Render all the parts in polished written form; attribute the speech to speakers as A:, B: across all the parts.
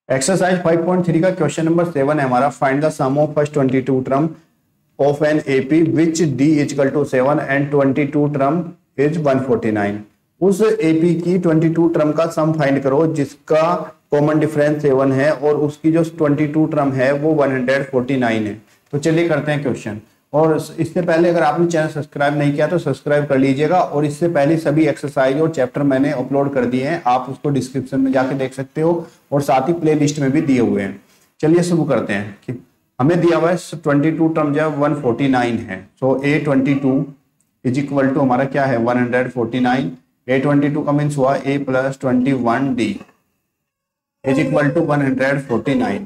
A: Exercise 5.3 का question number 7 है हमारा। Find the sum of first 22 term of an AP which D equal to 7 and 22 term is 149। उस AP की 22 term का sum find करो जिसका कॉमन डिफरेंस 7 है और उसकी जो 22 टर्म है वो 149 है। तो चलिए करते हैं क्वेश्चन। और इससे पहले अगर आपने चैनल सब्सक्राइब नहीं किया तो सब्सक्राइब कर लीजिएगा, और इससे पहले सभी एक्सरसाइज और चैप्टर मैंने अपलोड कर दिए हैं, आप उसको डिस्क्रिप्शन में जाके देख सकते हो और साथ ही प्ले लिस्ट में भी दिए हुए हैं। चलिए शुरू करते हैं कि हमें दिया हुआ है 22 टर्म जो 149 है। सो A22 इज इक्वल टू हमारा क्या है 149। A22 का मीन्स हुआ A plus 21D is equal to 149।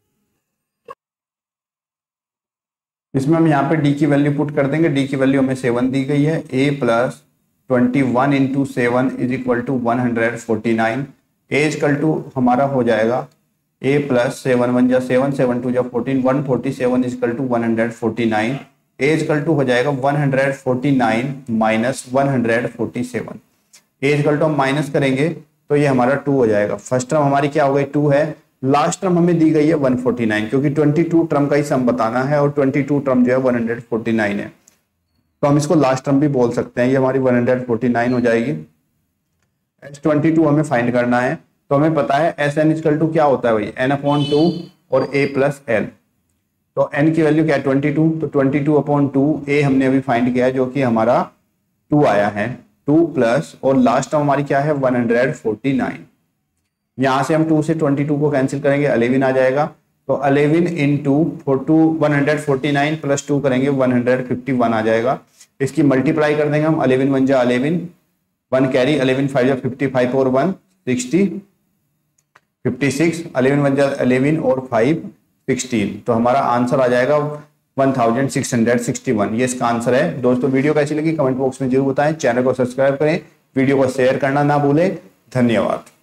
A: इसमें हम यहाँ पे D की वैल्यू पुट कर देंगे। D की वैल्यू हमें 7 दी गई है। A plus 21 into 7 is equal to 149। A equal to हमारा हो जाएगा A प्लस 7 1 जा 7 7 2 जा 14 147 is equal to 149। A equal to हो जाएगा 149 माइनस 147। A इक्वल टू हम माइनस करेंगे तो ये हमारा 2 हो जाएगा। फर्स्ट टर्म हमारी क्या हो गई 2 है, लास्ट टर्म हमें दी गई है 149 क्योंकि 22 टर्म का ही सम बताना है और 22 टर्म जो है 149 है, तो हम इसको लास्ट टर्म भी बोल सकते हैं। ये हमारी 149 हो जाएगी। S22 हमें फाइंड करना है, तो हमें पता है Sn इक्वल टू क्या होता है भाई n/2 और A प्लस L। तो n की वैल्यू क्या है 22, तो 22/2 A हमने अभी फाइंड किया है जो कि हमारा 2 आया है। 2 प्लस और लास्ट टर्म हमारी क्या है 149। यहां से हम 2 से 22 को कैंसिल करेंगे 11 आ जाएगा। तो 11 इंटू 149 प्लस 2 करेंगे 151 आ जाएगा। इसकी मल्टीप्लाई कर देंगे हम 11 1 जा 11 1 कैरी 11 5 जा 55 और 1 60 56 11 1 जा 11 और 5 16। तो हमारा आंसर आ जाएगा 1661। ये इसका आंसर है। दोस्तों वीडियो कैसी लगी कमेंट बॉक्स में जरूर बताएं। चैनल को सब्सक्राइब करें, वीडियो को शेयर करना ना भूलें। धन्यवाद।